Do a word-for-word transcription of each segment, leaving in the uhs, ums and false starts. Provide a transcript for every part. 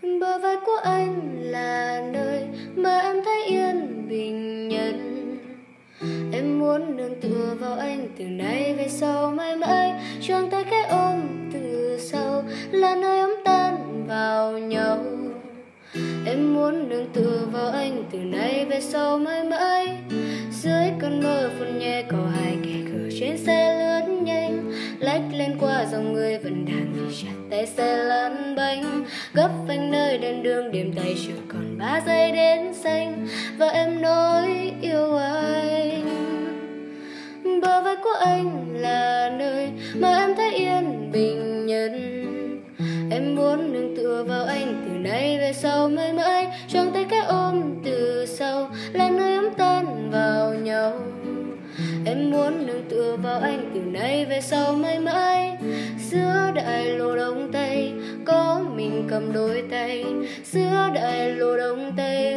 Bờ vai của anh là nơi mà em thấy yên bình nhất. Em muốn nương tựa vào anh từ nay về sau, mãi mãi choàng tay cái ôm từ sau là nơi ấm tan vào nhau. Em muốn nương tựa vào anh từ nay về sau, mãi mãi dưới cơn mơ phun nhẹ có hai kẻ cửa trên xe lướt nhanh, lách lên qua dòng người vẫn đang vì chặt tay xe lăn bánh, gấp phanh nơi đèn đường đêm tay chưa còn ba giây đến xanh và em nói yêu anh. Bờ vai của anh là nơi mà em thấy yên bình nhất. Em muốn nương tựa vào anh từ nay về sau, mãi mãi choàng tay cái ôm từ sau là nơi ấm tan vào nhau. Em muốn nương tựa vào anh từ nay về sau, mãi mãi giữa đại lộ đông tây có mình cầm đôi tay, giữa đại lộ đông tây,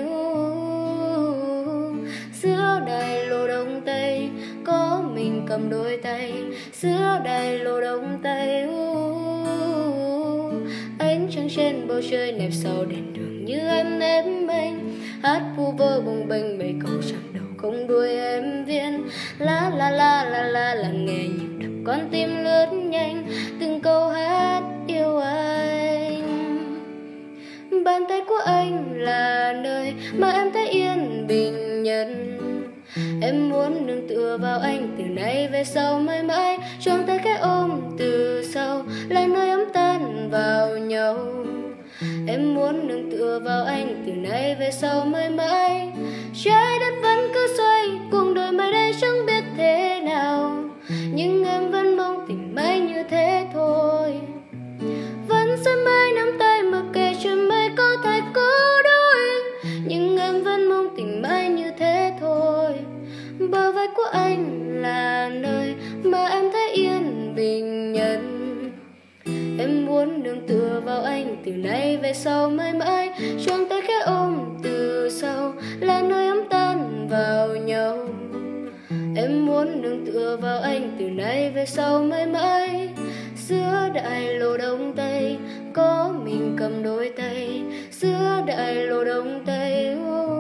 giữa đại lộ đông tây có mình cầm đôi tay, giữa đại lộ đông tây. Ánh trăng trên bầu trời nẹp sau đèn đường như em nếp mình, hát vu vơ bồng bềnh mấy câu chẳng đầu không đuôi em viên. La la la la la là nghe nhịp đập con tim lướt nhanh, từng câu hát yêu anh. Bàn tay của anh là nơi mà em thấy yên bình nhất. Em muốn nương tựa vào anh từ nay về sau, mãi mãi choàng tay cái ôm từ sau là nơi ấm tan vào nhau. Em muốn nương tựa vào anh từ nay về sau, mãi mãi trái đất vẫn cứ xoay cuồng đời mai đây chẳng biết thế nào, nhưng em vẫn mong tình mãi như thế thôi. Vẫn sẽ mãi nắm tay mặc kệ chuyện mây có thể có đôi, nhưng em vẫn mong tình mãi như thế thôi. Bờ vai của anh là nơi mà em thấy yên bình nhất. Em muốn nương tựa vào anh từ nay về sau, mãi mãi choàng tay cái ôm từ sau là nơi ấm tan vào nhau. Em muốn nương tựa vào anh từ nay về sau, mãi mãi giữa đại lộ đông tây có mình cầm đôi tay, giữa đại lộ đông tây,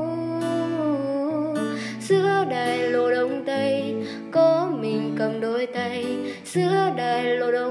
giữa đại lộ đông tây có mình cầm đôi tay, giữa đại lộ đông